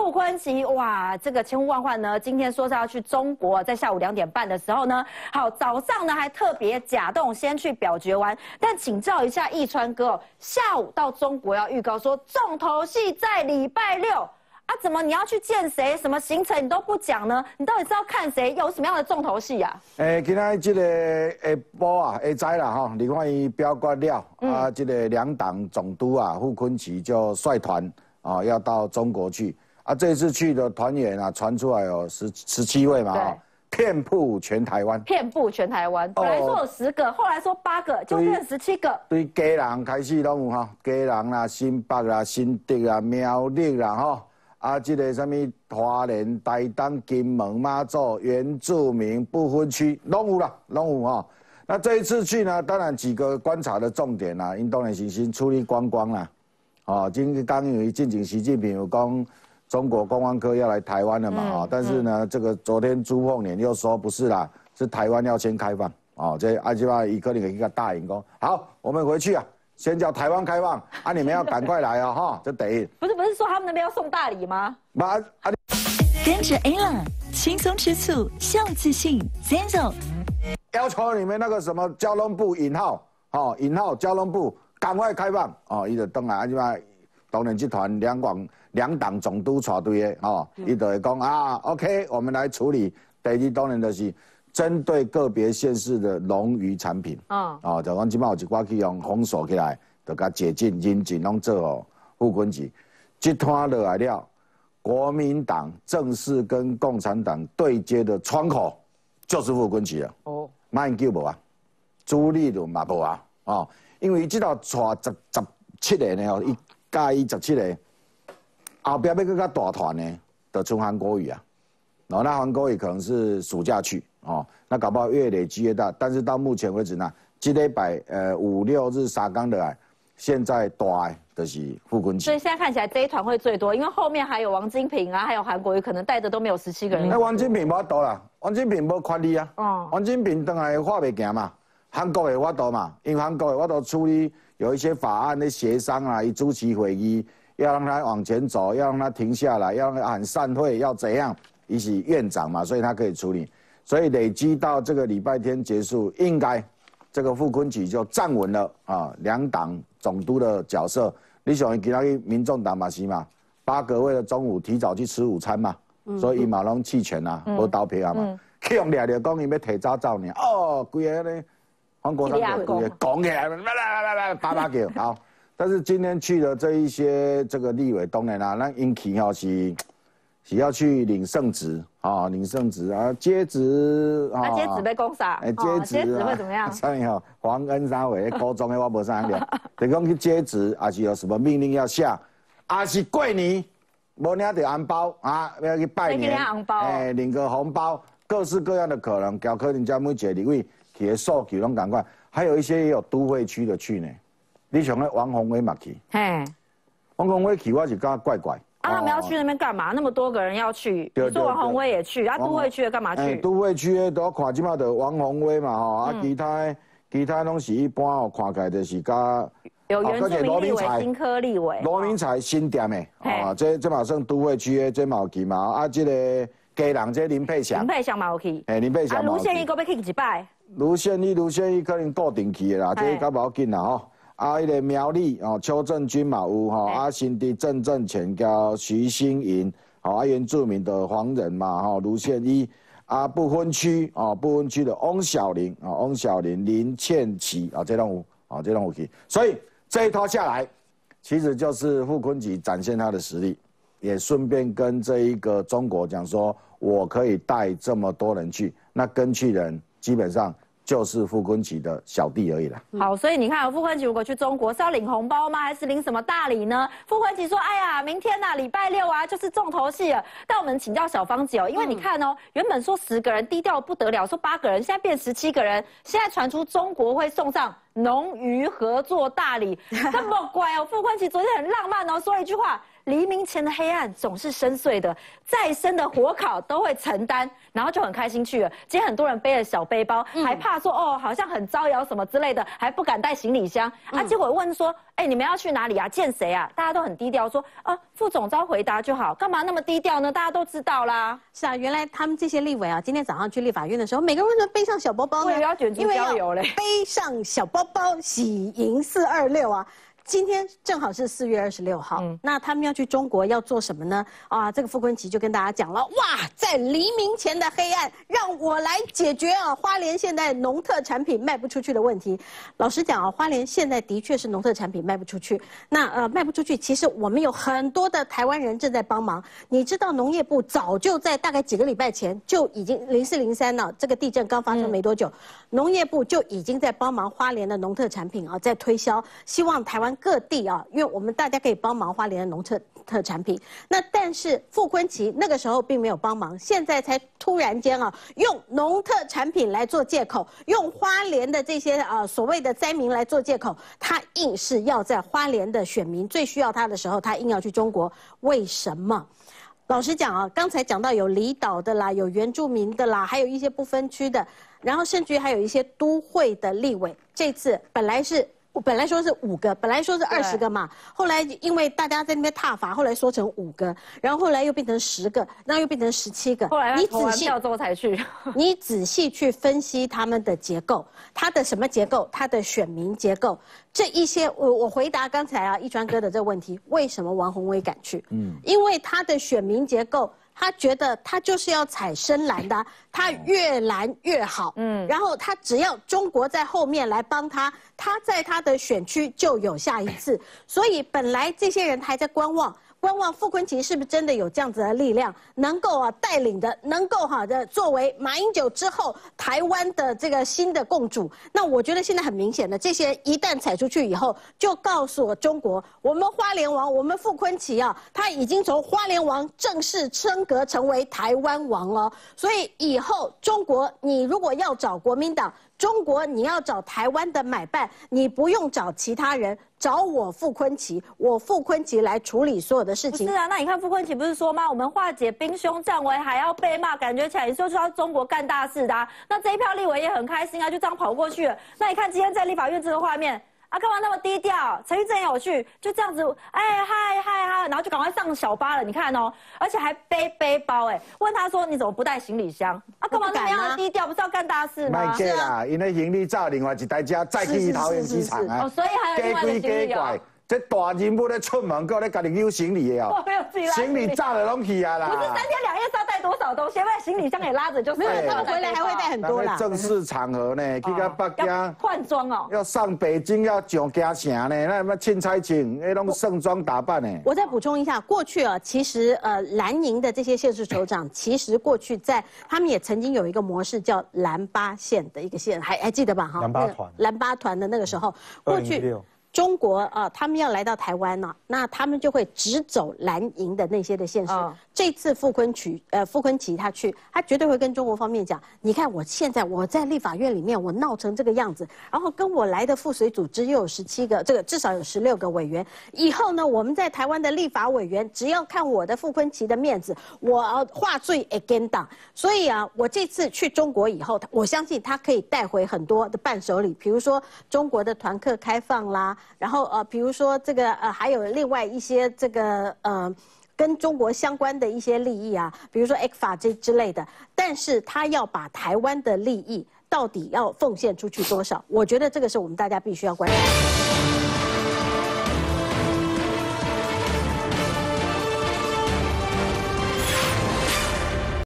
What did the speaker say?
傅昆萁，哇，这个千呼万唤呢，今天说是要去中国，在下午2点半的时候呢，好，早上呢还特别假动先去表决完，但请教一下奕川哥哦，下午到中国要预告说重头戏在礼拜6。 啊，怎么你要去见谁？什么行程你都不讲呢？你到底是要看谁？有什么样的重头戏啊？ 今仔这个下晡啊，下晝啦吼，你看伊表决了，啊，这个2党总督啊，傅昆萁就率团啊要到中国去。啊，这次去的团员啊，传出来有17位嘛，哦，遍布全台湾。遍布全台湾，本来说有10个，后来说8个，就变成17个。 对家人开始拢有哈，家人啦、新北啦、新竹啦、苗栗啦吼。 啊，这个什么花莲、台东、金门、马祖、原住民不分区，拢有啦，拢有哈。那这一次去呢，当然几个观察的重点啦，因当然是先处理观光啦。哦，今刚因为进行习近平有讲中国观光客要来台湾了嘛，哦，但是呢，这个昨天朱凤莲又说不是啦，是台湾要先开放。哦，这阿基巴伊可能给一个大赢功。好，我们回去啊。 先叫台湾开放啊！你们要赶快来啊！哈，这得不是说他们那边要送大礼吗？ 跟着 Ella 轻松吃醋，笑自信 ，Zenzo 要求你们那个什么交通部引号，哦，引号交通部赶快开放哦！伊就登来，即摆当然集团两党总督带队的哦，伊就会讲啊 ，OK， 我们来处理。第二当然就是针对个别县市的农渔产品，哦，就讲即摆有一寡去用封锁起来，就甲解禁、引进拢做哦。傅昆萁，这摊落来了，国民党正式跟共产党对接的窗口就是傅昆萁了。哦，马英九无啊，朱立伦嘛无啊，哦，因为这道带17个呢，哦，伊加伊17个，后边要搁较大团呢，就剩韩国瑜啊。 然后那韩国瑜可能是暑假去哦，那搞不好越累积越大。但是到目前为止呢，这礼拜5、6日3天的来，现在大的就是傅昆萁。 所以现在看起来这一团会最多，因为后面还有王金平啊，还有韩国瑜，可能带的都没有17个人。 那王金平无多啦，王金平无权力啊。哦。王金平当然话袂行嘛，韩国的我多嘛，因为韩国的我都处理有一些法案的协商啊，以主席会议要让他往前走，要让他停下来，要让他喊散会，要怎样？ 一起院长嘛，所以他可以处理，所以累积到这个礼拜天结束，应该这个傅昆萁就站稳了啊，2党总督的角色。你想其他民众党嘛是嘛，8个为了中午提早去吃午餐嘛，所以伊嘛拢弃权啊，无投票啊嘛，去用掠着讲伊要提早走呢，哦，规个咧，黄国昌就规个讲起来，叭叫好。但是今天去的这一些这个立委，当然啦，那引起吼是要去领圣旨啊，领圣旨啊，接旨啊。 接旨被攻杀，接旨会怎么样？ 上面哈，黄恩三伟高中的我无啥了，就讲去接旨，还是有什么命令要下，还是过年无领到红包啊，要去拜年，领个红包，各式各样的可能，搞可能家每一个立委去的诉求拢同款，还有一些也有都会区的去呢。你像那王宏威嘛去，王宏威去我是感觉怪怪。 啊，他们要去那边干嘛？那么多个人要去，你说王宏威也去，啊，都会区的干嘛去？ 都会区的都看即马的王宏威嘛吼，啊，其他拢是一般哦，看起来就是甲有原住民立委、新科立委、 罗明才新店的，啊，这嘛算都会区的，这嘛有去嘛，啊，这个家人这林佩祥嘛有去， 林佩祥。 啊，卢宪义搁要去一摆？ 卢宪义可能固定去的啦，这较无要紧啦吼。 啊，迄个苗栗哦，邱正军嘛有吼，啊，新的郑正全甲徐新莹，吼，啊，原住民的黄人嘛，吼，卢宪一，啊，不分区哦，不分区的翁小玲啊，翁小玲、林倩琪啊，这拢有，啊，这拢有去，所以这一套下来，其实就是傅昆萁展现他的实力，也顺便跟这一个中国讲说，我可以带这么多人去，那跟去人基本上。 就是傅昆萁的小弟而已啦。 好，所以你看，傅昆萁如果去中国是要领红包吗？还是领什么大礼呢？傅昆萁说：“哎呀，明天呐，礼拜6啊，就是重头戏了。”但我们请教小芳姐哦，因为你看哦，原本说10个人低调不得了，说8个人，现在变17个人，现在传出中国会送上农渔合作大礼，这么乖哦。傅昆萁昨天很浪漫哦，说一句话。 黎明前的黑暗总是深邃的，再深的火烤都会承担，然后就很开心去了。今天很多人背着小背包，还怕说哦好像很招摇什么之类的，还不敢带行李箱啊。结果问说，你们要去哪里啊？见谁啊？大家都很低调，说副总召回答就好，干嘛那么低调呢？大家都知道啦。是啊，原来他们这些立委啊，今天早上去立法院的时候，每个人都背上小包包呢，我以为要卷珠郊游嘞，背上小包包喜迎426啊。今天正好是4月26号，那他们要去中国要做什么呢？啊，这个傅昆萁就跟大家讲了，哇，在黎明前的黑暗，让我来解决啊花莲现在农特产品卖不出去的问题。老实讲啊，花莲现在的确是农特产品卖不出去。那卖不出去，其实我们有很多的台湾人正在帮忙。你知道农业部早就在大概几个礼拜前就已经04、03呢，这个地震刚发生没多久，农业部就已经在帮忙花莲的农特产品啊，在推销，希望台湾各地啊，因为我们大家可以帮忙花莲的农特产品。那但是傅昆萁那个时候并没有帮忙，现在才突然间啊，用农特产品来做借口，用花莲的这些所谓的灾民来做借口，他硬是要在花莲的选民最需要他的时候，他硬要去中国，为什么？老实讲啊，刚才讲到有离岛的啦，有原住民的啦，还有一些不分区的，然后甚至于还有一些都会的立委，这次本来说是5个，本来说是20个嘛，后来因为大家在那边挞伐，后来说成5个，然后后来又变成10个，然后又变成17个。后来你仔细之后才去，你仔细去分析他们的结构，他的什么结构，他的选民结构，这一些我回答刚才啊一川哥的这个问题，为什么王宏威敢去？因为他的选民结构。他觉得他就是要踩深蓝的，他越蓝越好。然后他只要中国在后面来帮他，他在他的选区就有下一次。所以本来这些人还在观望傅昆萁是不是真的有这样子的力量，能够带领的，能够作为马英九之后台湾的这个新的共主。那我觉得现在很明显的，这些人一旦踩出去以后，就告诉我中国，我们花莲王，我们傅昆萁啊，他已经从花莲王正式升格成为台湾王了。所以以后中国，你如果要找国民党，中国你要找台湾的买办，你不用找其他人，找我傅昆萁，我傅昆萁来处理所有的事情。不是啊，那你看傅昆萁不是说吗？我们化解兵凶战危还要被骂，感觉起来你就是要中国干大事的啊。那这一票立委也很开心啊，就这样跑过去了。那你看今天在立法院这个画面。干嘛那么低调？陈玉珍也有去，就这样子，嗨，然后就赶快上小巴了。你看哦，而且还背背包，问他说你怎么不带行李箱？干嘛那么样的低调？不是要干大事吗？ 是啊，因为行李照另外一台车载去桃园机场啊。 所以还有另外的行李哦。 这大人物咧出门，搁咧家己丢行李的哦。行李炸了拢去啊啦。 不是3天2夜是要带多少东西？因为行李箱也拉着就是。没有，他们回来还会带很多啦。 正式场合呢，去到北京换装哦。 要上北京要上京城呢，那什么钦差请，那拢盛装打扮呢。 我再补充一下，过去啊，其实蓝营的这些县市首长，其实过去他们也曾经有一个模式叫蓝八县的一个县，还记得吧？哈，蓝八团的那个时候，过去。中国他们要来到台湾呢，那他们就会只走蓝营的那些的县市。这次傅昆萁他去，他绝对会跟中国方面讲，你看我现在我在立法院里面我闹成这个样子，然后跟我来的附随组织又有17个，这个至少有16个委员。以后呢，我们在台湾的立法委员，只要看我的傅昆萁的面子，我话最 again 党。所以啊，我这次去中国以后，我相信他可以带回很多的伴手礼，比如说中国的团客开放啦。然后比如说这个还有另外一些这个跟中国相关的一些利益啊，比如说 ECFA 这之类的，但是他要把台湾的利益到底要奉献出去多少？我觉得这个是我们大家必须要关注的。